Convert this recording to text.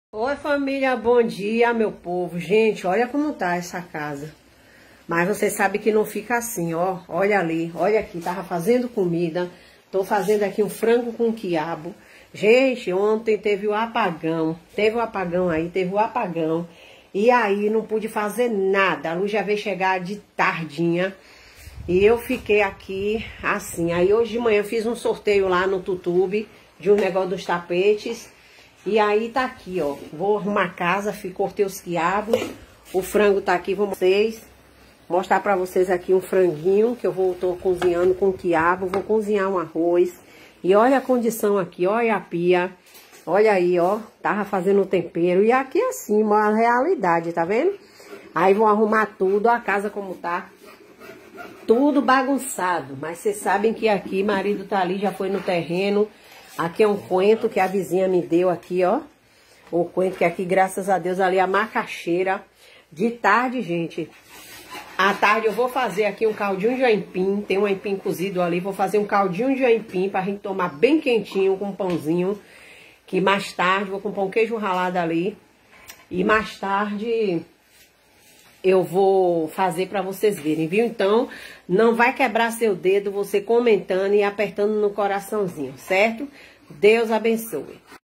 Oi família, bom dia meu povo. Gente, olha como tá essa casa. Mas você sabe que não fica assim, ó. Olha ali, olha aqui, tava fazendo comida. Tô fazendo aqui um frango com quiabo. Gente, ontem teve o apagão. Teve o apagão aí, teve o apagão. E aí não pude fazer nada. A luz já veio chegar de tardinha. E eu fiquei aqui assim. Aí hoje de manhã eu fiz um sorteio lá no YouTube de um negócio dos tapetes. E aí tá aqui, ó. Vou arrumar a casa, cortei os quiabos. O frango tá aqui, vou mostrar pra vocês aqui um franguinho que tô cozinhando com quiabo. Vou cozinhar um arroz. E olha a condição aqui, olha a pia. Olha aí, ó. Tava fazendo o tempero. E aqui assim, uma realidade, tá vendo? Aí vou arrumar tudo, a casa como tá. Tudo bagunçado. Mas vocês sabem que aqui, marido tá ali, já foi no terreno. Aqui é um coentro que a vizinha me deu aqui, ó. Um coentro que aqui, graças a Deus, ali a macaxeira. De tarde, gente. À tarde eu vou fazer aqui um caldinho de aipim. Tem um aipim cozido ali. Vou fazer um caldinho de aipim pra gente tomar bem quentinho com um pãozinho. Que mais tarde vou comprar um queijo ralado ali. E mais tarde eu vou fazer pra vocês verem, viu? Então, não vai quebrar seu dedo você comentando e apertando no coraçãozinho, certo? Deus abençoe.